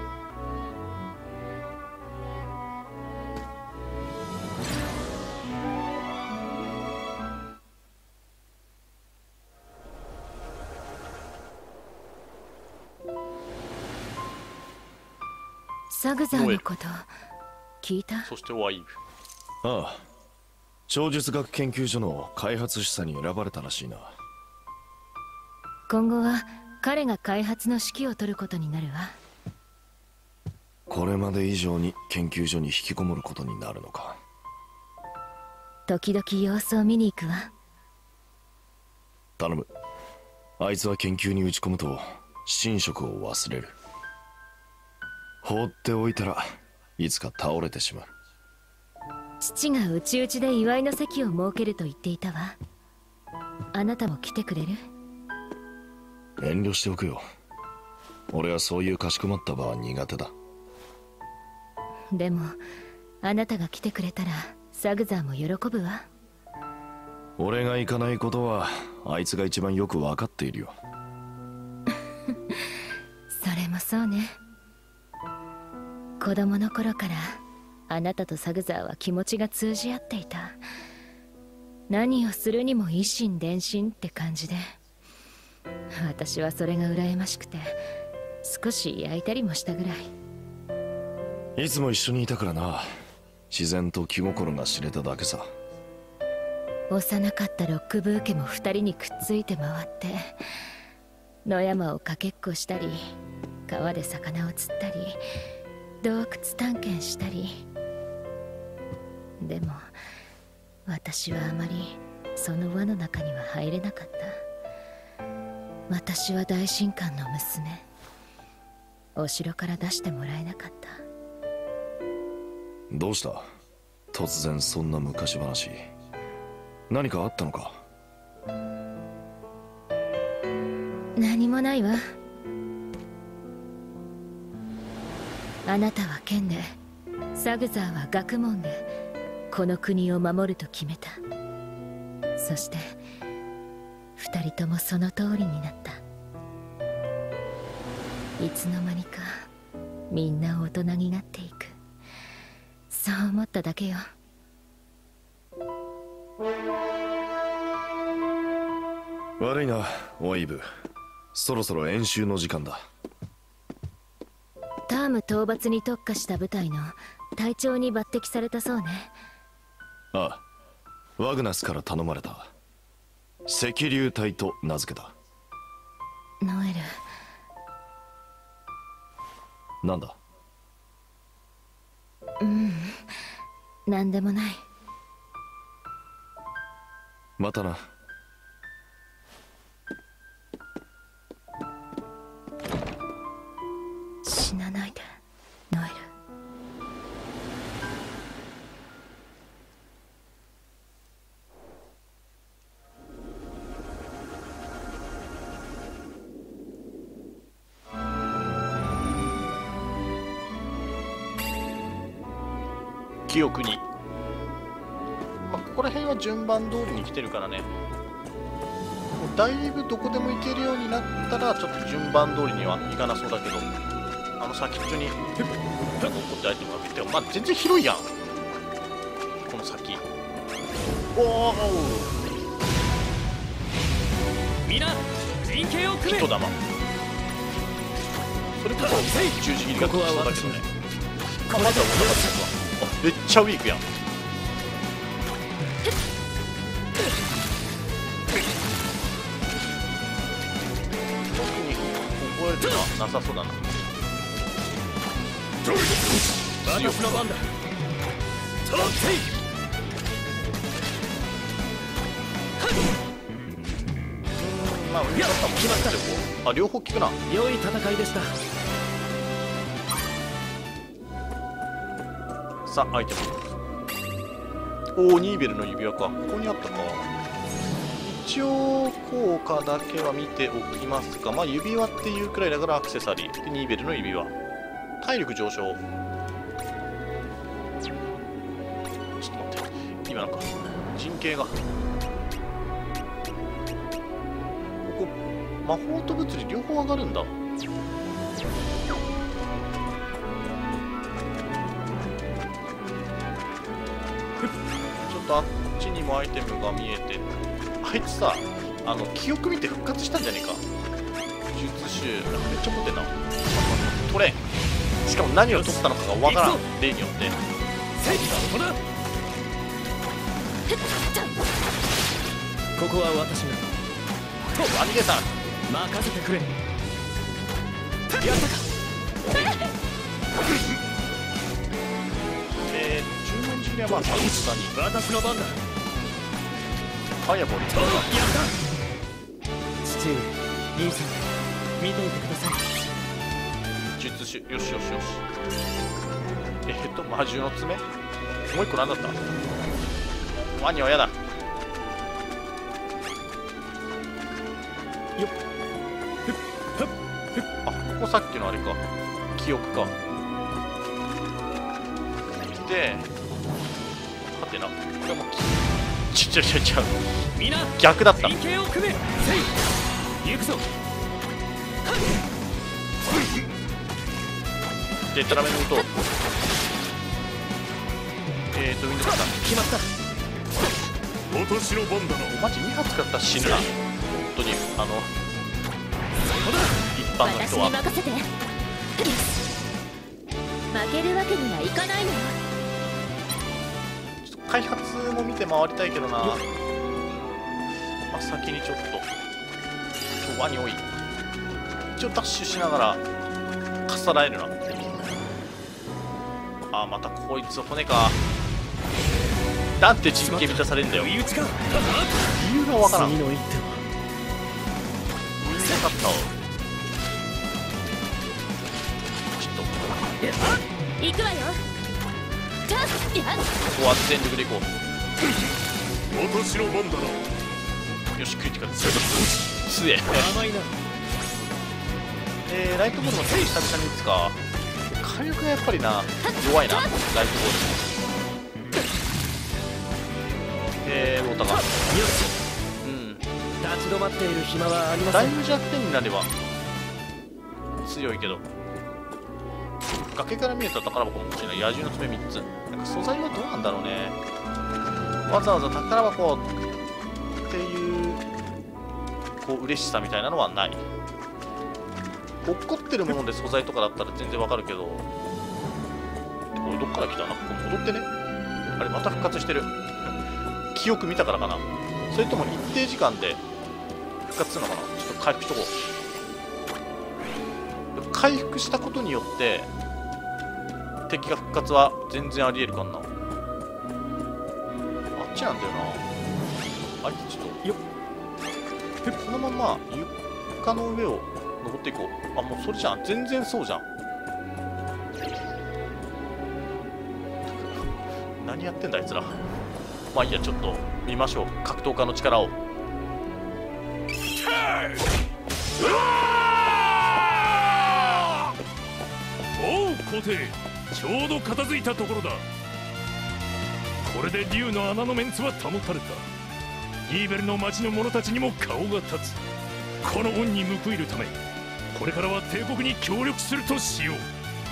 サグザーのこと聞いた？ そしてワイブ。 ああ、超術学研究所の開発主査に選ばれたらしいな。 今後は彼が開発の指揮を取ることになるわ。 これまで以上に研究所に引きこもることになるのか。 時々様子を見に行くわ。 頼む。あいつは研究に打ち込むと寝食を忘れる。放っておいたらいつか倒れてしまう。 父が内々で祝いの席を設けると言っていたわ。あなたも来てくれる？ 遠慮しておくよ。俺はそういうかしこまった場は苦手だ。 でもあなたが来てくれたらサグザーも喜ぶわ。 俺が行かないことはあいつが一番よく分かっているよ。 それもそうね。子供の頃からあなたとサグザーは気持ちが通じ合っていた。何をするにも一心伝心って感じで、私はそれが羨ましくて少し焼いたりもしたぐらい。 いつも一緒にいたからな。自然と気心が知れただけさ。 幼かったロックブーケも二人にくっついて回って野山をかけっこしたり川で魚を釣ったり洞窟探検したり。でも私はあまりその輪の中には入れなかった。私は大神官の娘。お城から出してもらえなかった。 どうした？突然そんな昔話。何かあったのか？ 何もないわ。あなたは剣で、サグザーは学問でこの国を守ると決めた。そして二人ともその通りになった。いつの間にかみんな大人になっていく。そう思っただけよ。 悪いな、オイブ。そろそろ演習の時間だ。 ターム討伐に特化した部隊の隊長に抜擢されたそうね。 ああ、ワグナスから頼まれた。赤竜隊と名付けた。 ノエル。 なんだ？ なんでもない。 またな。 死なないで、ノエル。 記憶に、ここら辺は順番通りに来てるからね。もうだいぶどこでも行けるようになったらちょっと順番通りにはいかなそうだけど、あの先っちょに残ってアイテムが見ても、全然広いやん、この先。おお、 みんな陣形を組め。 人玉、それこそ十字切りが特殊だけどね。まずはめっちゃウィークやん。特に覚えるのはなさそうだな。 私の番だ。 まあ上だったもんね。あ、両方効くな。 良い戦いでした。 さあ、アイテム。おお、ニーベルの指輪か。ここにあったか。一応効果だけは見ておきますが、指輪っていうくらいだからアクセサリーで、ニーベルの指輪。体力上昇。ちょっと待って、今なんか陣形がここ魔法と物理両方上がるんだ。ちょっとあっちにもアイテムが見えて、あいつさ、記憶見て復活したんじゃねえか。術種なんかめっちゃ持ってんな。取れん。しかも何を取ったのかがわからん、例によって。 ここは私が。 アニゲさん任せてくれ。やったか。 十文字目はさすがに私の番だ。 ファイアボール。 やった。父上、兄さん、見ていてください。 術種、よしよしよし。魔獣の爪。もう一個何だった？ワニは嫌だ。あ、ここさっきのあれか、記憶か。で、はてな、これもちゃ逆だった。 陣形を組め。行くぞ。 でたらめの音。ウィンドウさん決まった。 私の番だな。 マジ2発使ったら死ぬな。本当に一般の人は。 私に任せて。負けるわけにはいかないのよ。 ちょっと開発も見て回りたいけどな。先にちょっとワニ多い。一応ダッシュしながらかっさらえるな。 あ、またこいつは骨か。なんて実験満たされるんだよ。理由がわからん。 次の一手はウインドカッターをちょっと行くわよ。じゃあ、 ここは全力でいこう。 私の番だな。 よし、クリティカルすげえ。 甘いな。 ライトボールも手久々に打つか。火力がやっぱりな弱いな、ライトボール。ロータがよし、 うん立ち止まっている暇はありません。 だいぶ弱点になれば強いけど、崖から見えた宝箱も欲しいな。野獣の爪3つ。なんか素材はどうなんだろうね。わざわざ宝箱っていうこう嬉しさみたいなのはない。落っこってるもので素材とかだったら全然わかるけど、これどっから来たな。ここ戻ってね。あれまた復活してる。記憶見たからかな。それとも一定時間で復活するのかな。ちょっと回復しとこう。回復したことによって敵が復活は全然ありえるかな。あっちなんだよな。あいつちょっとこのまま床の上を登っていこう。あ、もうそれじゃん。全然そうじゃん。何やってんだあいつら。まあいいや、ちょっと見ましょう、格闘家の力を。 おう皇帝、ちょうど片付いたところだ。これで竜の穴のメンツは保たれた。ニーベルの町の者たちにも顔が立つ。この恩に報いるため、これからは帝国に協力するとしよう。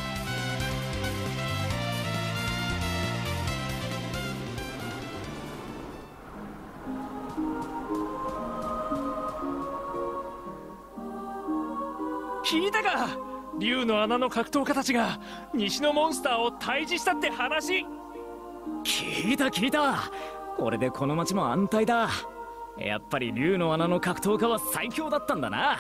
聞いたか、竜の穴の格闘家たちが西のモンスターを退治したって話。 聞いた聞いた。これでこの町も安泰だ。やっぱり竜の穴の格闘家は最強だったんだな。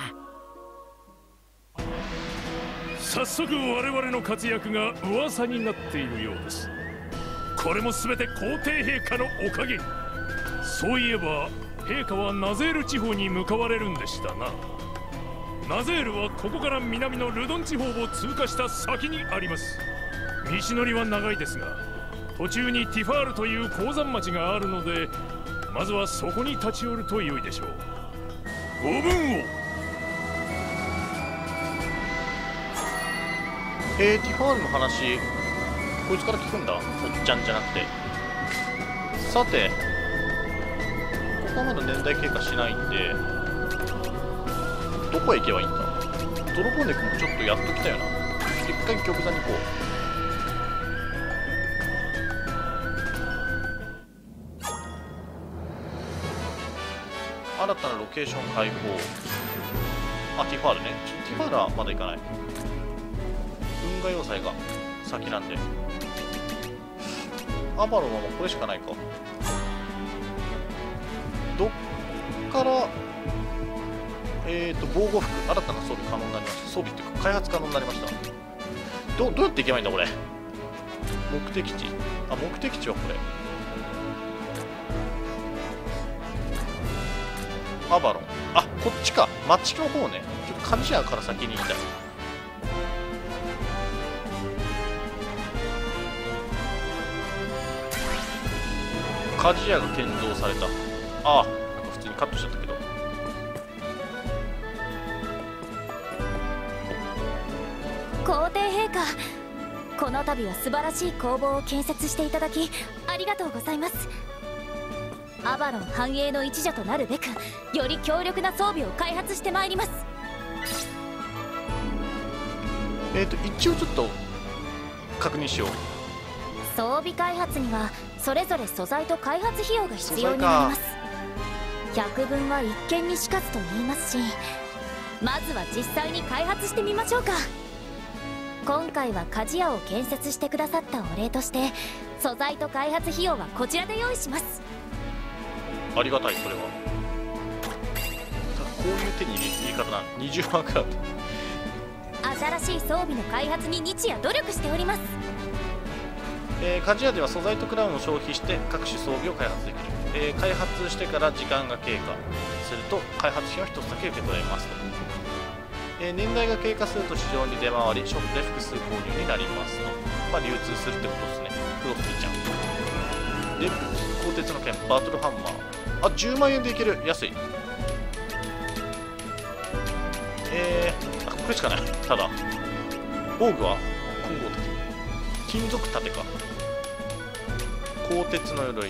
早速我々の活躍が噂になっているようです。これも全て皇帝陛下のおかげ。そういえば陛下はナゼール地方に向かわれるんでしたな。ナゼールはここから南のルドン地方を通過した先にあります。道のりは長いですが、途中にティファールという鉱山町があるので、まずはそこに立ち寄ると良いでしょう。ご分を。 ティファールの話こいつから聞くんだ。おっちゃんじゃなくて。さて、ここはまだ年代経過しないんで、どこへ行けばいいんだ。泥棒猫もちょっとやっときたよな。一回玉座に行こう。新たなロケーション開放。あ、ティファールね。ティファールはまだ行かない。運河要塞が先なんで。アバロンはもうこれしかないか。どっから防護服、新たな装備可能になりました。装備っていうか開発可能になりました。どうやって行けばいいんだこれ。目的地。あ、目的地はこれ。アバロン。あ、こっちか。町の方ね。ちょっとカジアから先に行きたい。カジアが建造された。ああ、なんか普通にカットしちゃったけど。 皇帝陛下、この度は素晴らしい工房を建設していただきありがとうございます。アバロン繁栄の一助となるべく、より強力な装備を開発してまいります。 一応ちょっと確認しよう。 装備開発にはそれぞれ素材と開発費用が必要になります。百聞は一見にしかずと言いますし、まずは実際に開発してみましょうか。今回は鍛冶屋を建設してくださったお礼として、素材と開発費用はこちらで用意します。 ありがたい。それはこういう手に入れ方な。20万くらい。 新しい装備の開発に日夜努力しております。 鍛冶屋では素材とクラウンを消費して各種装備を開発できる、開発してから時間が経過すると開発費を1つだけ受け取れますと、年代が経過すると市場に出回りショップで複数購入になりますと、まあ、流通するってことですね。フロスティちゃんで、鋼鉄の剣バトルハンマー、あ、10万円でいける、安い。あ、これしかない。ただ防具は混合的金属盾か、鋼鉄の鎧、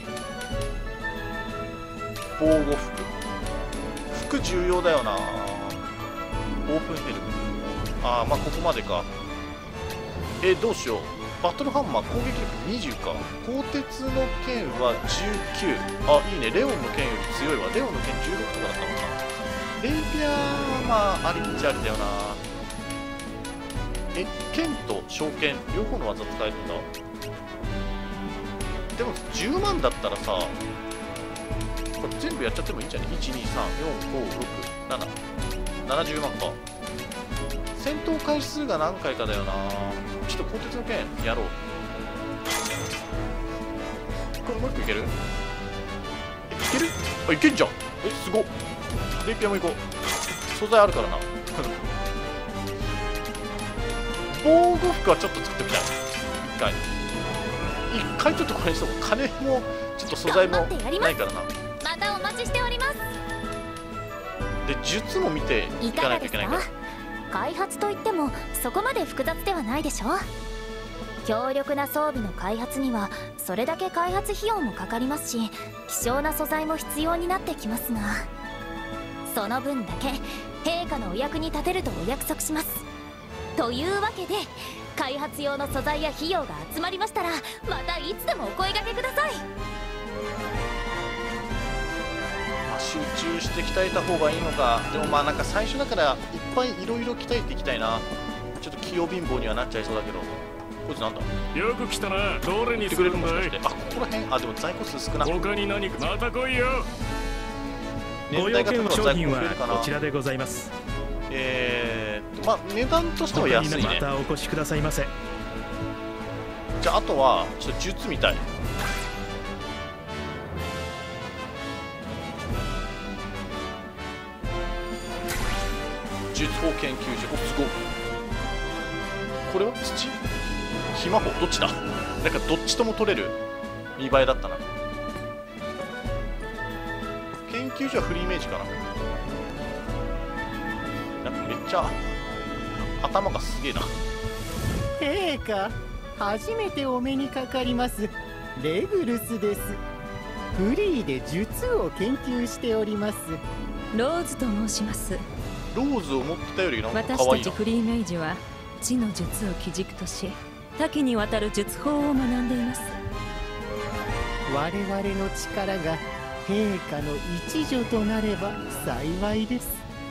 防護服重要だよな。オープンヘルム、あー、まあここまでか。どうしよう。バトルハンマー攻撃力20か、鋼鉄の剣は19、あ、いいね。レオンの剣より強いわ。レオンの剣16とかだったのかな。レイピアはまあありっちゃありだよな。剣と召剣両方の技使えるんだ。でも10万だったらさ、これ全部やっちゃってもいいんじゃない？ 1、2、3、4、5、6、7、70万か。戦闘回数が何回かだよな。ちょっと鋼鉄の剣やろう。これもう一個いける？いける？あ、いけんじゃん。すごっ。レイピアも行こう。素材あるからな。防護服はちょっと作ってみたい。一回ちょっとこれにしとこう。金もちょっと素材もないからな。 またお待ちしております。 で、術も見ていかないといけないから。 開発といってもそこまで複雑ではないでしょ。強力な装備の開発にはそれだけ開発費用もかかりますし、希少な素材も必要になってきますが、その分だけ陛下のお役に立てるとお約束します。というわけで開発用の素材や費用が集まりましたら、またいつでもお声掛けください。 集中して鍛えた方がいいのか。でもまあなんか最初だからいっぱいいろいろ鍛えていきたいな。ちょっと器用貧乏にはなっちゃいそうだけど。こいつなんだ？ よく来たな。どれに作るんだい？ あ、ここら辺。あ、でも在庫数少な。 他に何か？また来いよ。 ご用件商品はこちらでございます。 まあ値段としては安いね。 またお越しくださいませ。 じゃああとはちょっと術みたい。術法研究所。お、すごい。これは土？ひ魔法どっちだ？なんかどっちとも取れる見栄えだったな。研究所はフリーイメージかな。なんかめっちゃ頭がすげえな。 陛下、初めてお目にかかります。レグルスです。フリーで術を研究しております。 ローズと申します。 ローズを持ってたよりなんか可愛いな。 私たちフリーメイジは地の術を基軸とし、多岐にわたる術法を学んでいます。 我々の力が陛下の一助となれば幸いです。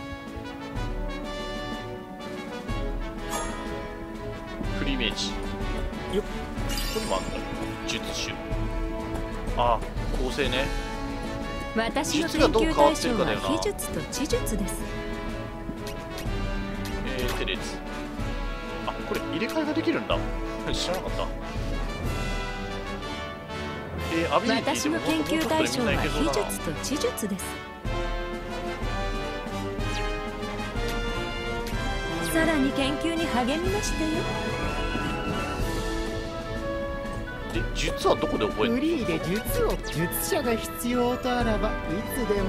フリーメージよっ、ここにもあるんだ。術種、ああ、構成ね。 私の研究対象は秘術と知術です。 テレズ、あ、これ入れ替えができるんだ。知らなかった。 私の研究対象は秘術と知術です。さらに研究に励みましたよ。 で、術はどこで覚えるの？ フリーで術者が必要とあらばいつでも。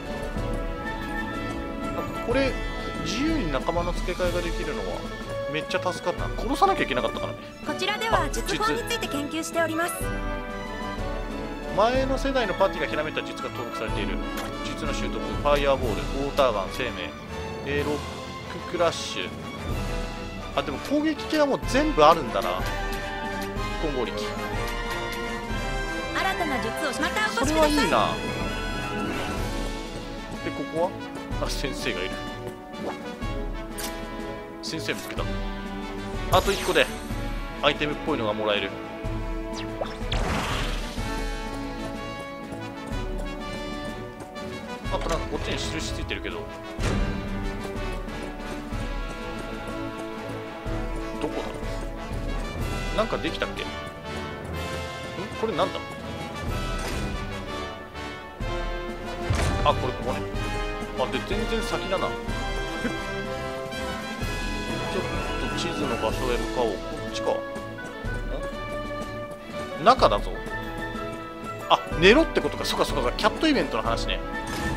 なんかこれ自由に仲間の付け替えができるのはめっちゃ助かるな。殺さなきゃいけなかったからね。 こちらでは術法について研究しております。 前の世代のパーティーがひらめいた術が登録されている。術の習得、ファイアーボール、ウォーターガン、生命、ロッククラッシュ。あ、でも攻撃系はもう全部あるんだな。混合力。 新たな術をまたお越しください。 それはいいな。で、ここはあ、先生がいる。先生見つけた。あと1個でアイテムっぽいのがもらえる。あとなんかこっちに印ついてるけど、どこだ？なんかできたっけ？ これなんだ。あ、これここね。あ、で全然先だな。ちょっと地図の場所へ向かおう。こっちか。中だぞ。あ、寝ろってことか。そっかそっか、キャットイベントの話ね。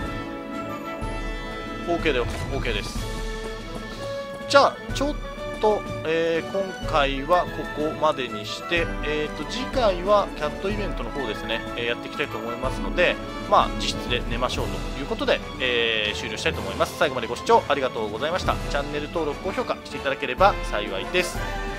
OK だよ。 OK です。じゃあちょっと、今回はここまでにして、次回はキャットイベントの方ですね、やっていきたいと思いますので、まあ実質で寝ましょうということで、終了したいと思います。最後までご視聴ありがとうございました。チャンネル登録高評価していただければ幸いです。